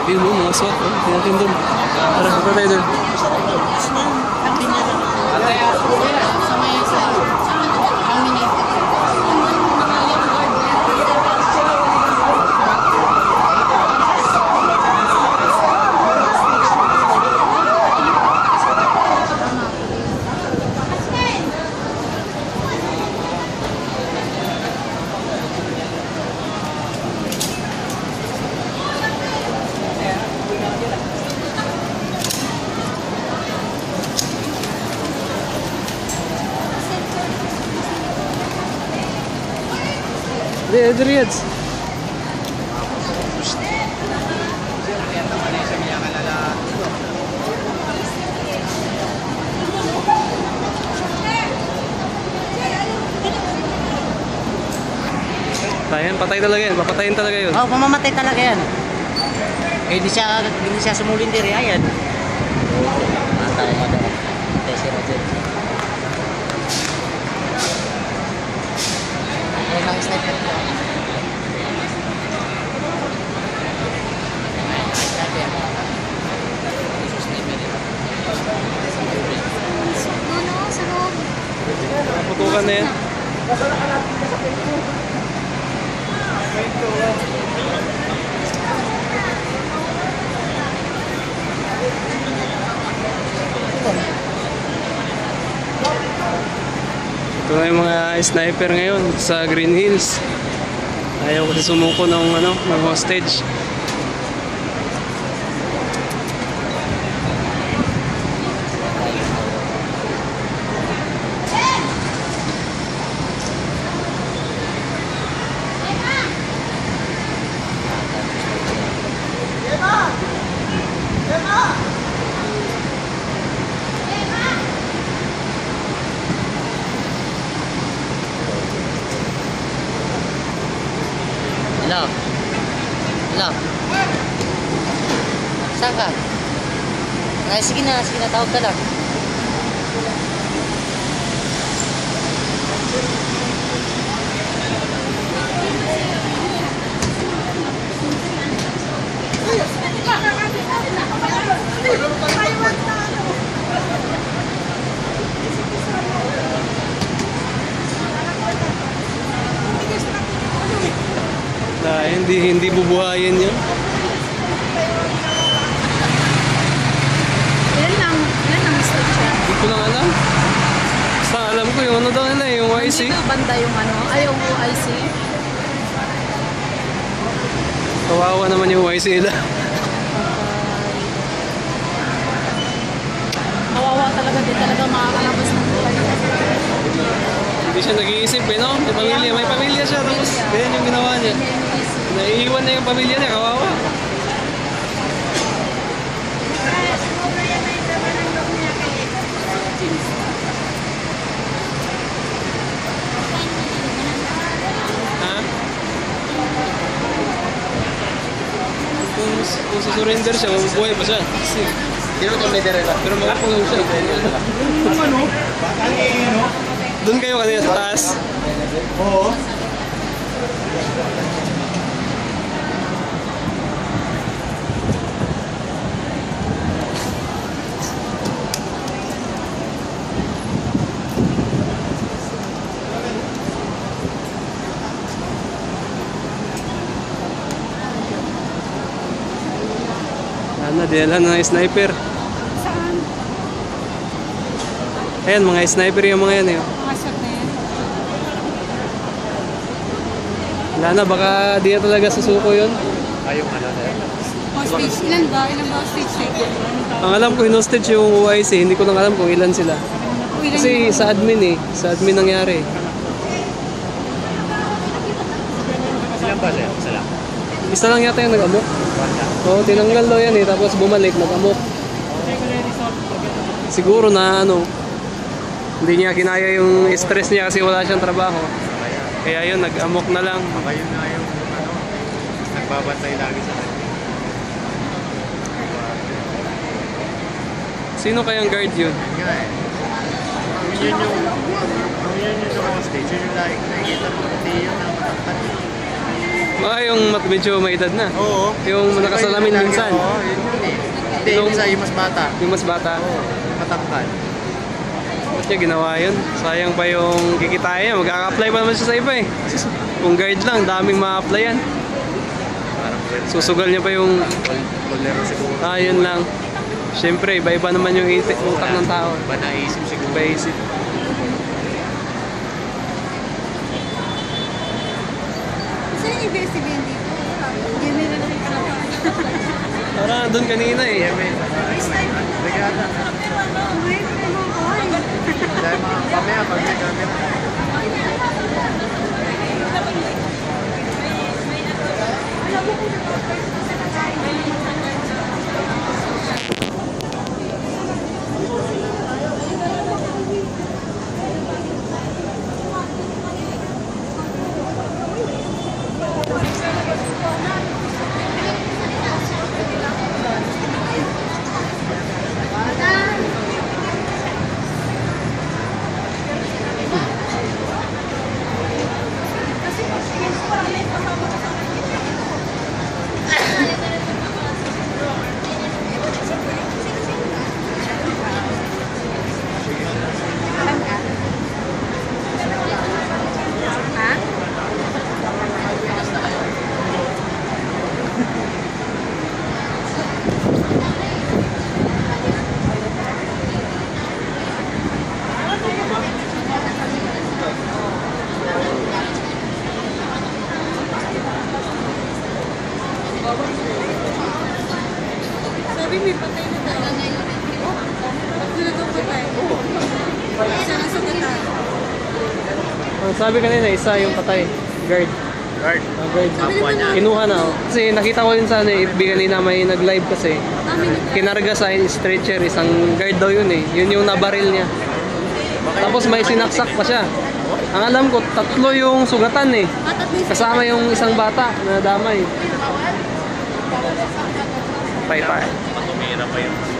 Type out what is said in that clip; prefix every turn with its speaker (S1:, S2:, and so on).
S1: Yun mo, mga SWAT. Hindi natin doon. Tara, punta tayo doon. Riyadz. Tayan, patay talaga yan. Papatayin talaga yun.
S2: Oh, mamamatay talaga yan. Eh, hindi siya sumulin diri. Ayan. Matay mo daw. Matay si Roger. Ayan ang sniper ko.
S1: Putukan na yan. Ito na yung mga sniper ngayon sa Green Hills. Ayaw kasi sumuko ng hostage.
S2: Hello? Hello? Saan ka? Ay, sige na, tawag ka lang.
S1: Hindi bubuhayin yan.
S3: Ilan lang stage yan?
S1: Hindi ko lang alam. Basta alam ko yung daw nila, yung YC.
S3: Dito banda yung yung OIC.
S1: Kawawa naman yung YC nila.
S3: Kawawa talaga, di talaga makakalabas ng buhay.
S1: Hindi siya nag-iisip no? May pamilya siya, tapos ganyan yung ginawa niya. Naiiwan na yung pamilya niya, kawawa. Ha? Kung susurrender siya, mabubuhay pa siya. Pero makakulong siya. Doon kayo kanina sa taas.
S4: Oo.
S1: Dinala ng sniper.
S3: Saan?
S1: Ayan, mga sniper yung mga yan eh.
S3: Masok na yan.
S1: Wala na, baka di na talaga susuko yun.
S4: Ayong ano na yan.
S3: Hostage. Ilan ba? Ilan ba hostage take?
S1: Ang alam ko yung hostage yung OIC, hindi ko lang alam kung ilan sila. Kasi sa admin sa admin nangyari.
S4: Silang ba siya? Isa lang.
S1: Isa lang yata yung nag-amok. Oo, tinanggal daw yan tapos bumalik, nag-amok. Siguro na hindi niya kinaya yung stress niya kasi wala siyang trabaho. Kaya yun, nag-amok na lang.
S4: Baka yun na yung nagbabantay lagi sa kanya.
S1: Sino kayang guard yun?
S4: Nga eh. Yun yung hostage. Yun yung like, nakikita mo pati yun ang matangkad.
S1: Yung medyo may edad na.
S2: Oo.
S1: Yung nakasalamin minsan.
S2: Oo, yun yun eh. Hindi, yung isa yung mas bata.
S1: Yung mas bata.
S2: Oo, matangkad.
S1: Ba't niya ginawa yun? Sayang pa yung kikitaya. Magkaka-apply pa naman siya sa iba eh. Kung guard lang, daming ma-applyan.
S2: Parang
S1: Susugal niya pa yung...
S2: Bolero siguro.
S1: Yun lang. Siyempre, iba-iba naman yung utak ng tao.
S2: Iba naisip siguro.
S1: Iba-isip.
S3: Saan yung investigahan dito? Hindi nila na rin
S1: Parang doon kanina eh.
S2: Regata. Dahil mga pamaya pag may camera.
S3: Sabi may patay na tayo. Tatlo na daw patay. Isa na sa gatan.
S1: Sabi kanina, isa yung patay. Guard.
S2: Guard.
S1: Guard.
S2: Kapwa niya.
S1: Kinuha na. Kasi nakita ko yun sa FB kanina, may nag-live kasi. Kinarga sa stretcher, isang guard daw yun eh. Yun yung nabaril niya. Tapos may sinaksak pa siya. Ang alam ko, 3 yung sugatan eh. Kasama yung isang bata na damay. Pay-pay.
S2: Tumira pa yun.